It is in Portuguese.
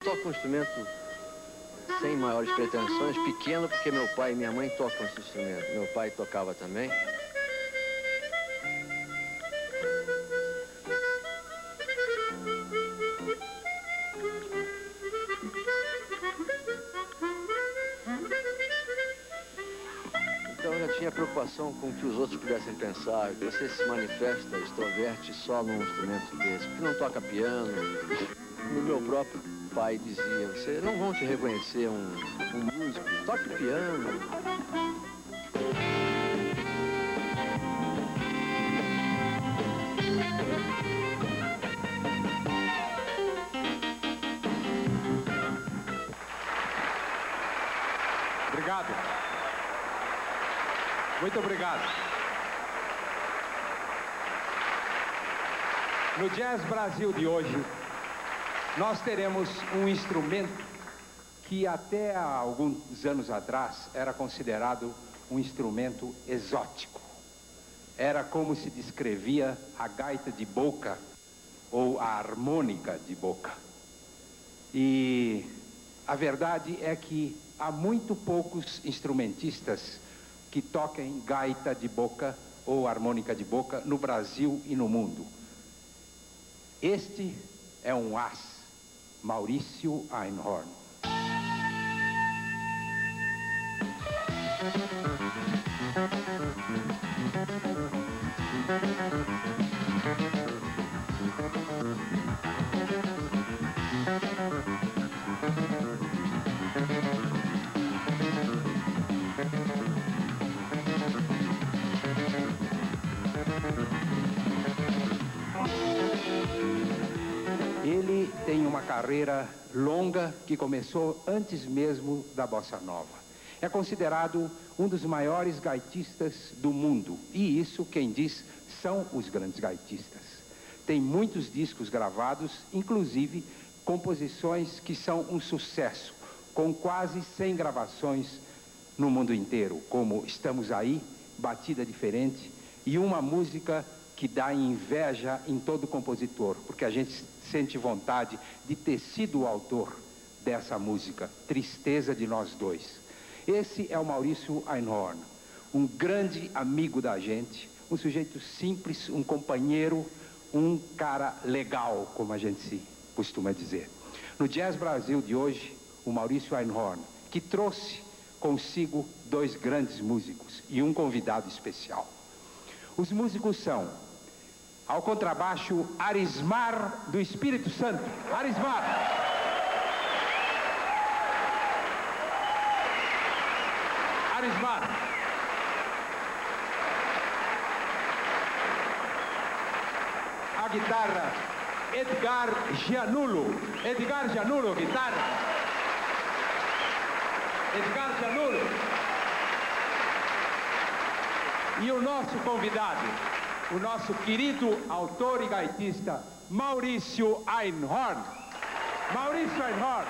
Toco um instrumento sem maiores pretensões, pequeno, porque meu pai e minha mãe tocam esse instrumento. Meu pai tocava também. Então eu já tinha preocupação com o que os outros pudessem pensar. Você se manifesta, extroverte só num instrumento desse, porque não toca piano. O meu próprio pai dizia, você não vão te reconhecer um músico, toque piano. Obrigado. Muito obrigado. No Jazz Brasil de hoje, nós teremos um instrumento que até há alguns anos atrás era considerado um instrumento exótico. Era como se descrevia a gaita de boca ou a harmônica de boca. E a verdade é que há muito poucos instrumentistas que toquem gaita de boca ou harmônica de boca no Brasil e no mundo. Este é um as, Maurício Einhorn. Ele tem uma carreira longa que começou antes mesmo da Bossa Nova. É considerado um dos maiores gaitistas do mundo. E isso, quem diz, são os grandes gaitistas. Tem muitos discos gravados, inclusive composições que são um sucesso, com quase 100 gravações no mundo inteiro, como Estamos Aí, Batida Diferente, e uma música que dá inveja em todo compositor, porque a gente sente vontade de ter sido o autor dessa música, Tristeza de Nós Dois. Esse é o Maurício Einhorn, um grande amigo da gente, um sujeito simples, um companheiro, um cara legal, como a gente costuma dizer. No Jazz Brasil de hoje, o Maurício Einhorn, que trouxe consigo dois grandes músicos e um convidado especial. Os músicos são, ao contrabaixo, Arismar do Espírito Santo. Arismar! Arismar! A guitarra, Edgar Gianulo. Edgar Gianulo, guitarra. Edgar Gianulo. E o nosso convidado, o nosso querido autor e gaitista, Maurício Einhorn. Maurício Einhorn.